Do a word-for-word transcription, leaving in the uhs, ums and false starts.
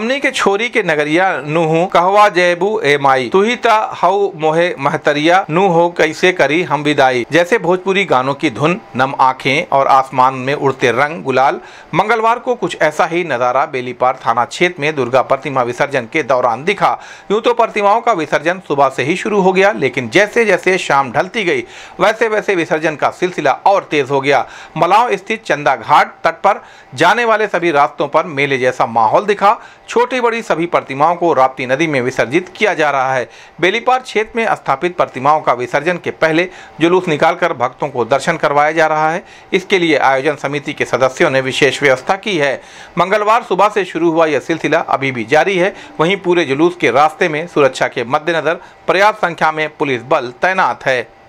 हमनी के छोरी के नगरिया नूहू कहवा जयबू ए माई तुही ता हऊ मोहे महतरिया नू हो कैसे करी हम विदाई जैसे भोजपुरी गानों की धुन, नम आंखें और आसमान में उड़ते रंग गुलाल। मंगलवार को कुछ ऐसा ही नजारा बेलीपार थाना क्षेत्र में दुर्गा प्रतिमा विसर्जन के दौरान दिखा। यूं तो प्रतिमाओं का विसर्जन सुबह से ही शुरू हो गया, लेकिन जैसे जैसे शाम ढलती गई वैसे वैसे विसर्जन का सिलसिला और तेज हो गया। मलाव स्थित चंदा घाट तट पर जाने वाले सभी रास्तों पर मेले जैसा माहौल दिखा। छोटी बड़ी सभी प्रतिमाओं को राप्ती नदी में विसर्जित किया जा रहा है। बेलीपार क्षेत्र में स्थापित प्रतिमाओं का विसर्जन के पहले जुलूस निकालकर भक्तों को दर्शन करवाया जा रहा है। इसके लिए आयोजन समिति के सदस्यों ने विशेष व्यवस्था की है। मंगलवार सुबह से शुरू हुआ यह सिलसिला अभी भी जारी है। वहीं पूरे जुलूस के रास्ते में सुरक्षा के मद्देनजर पर्याप्त संख्या में पुलिस बल तैनात है।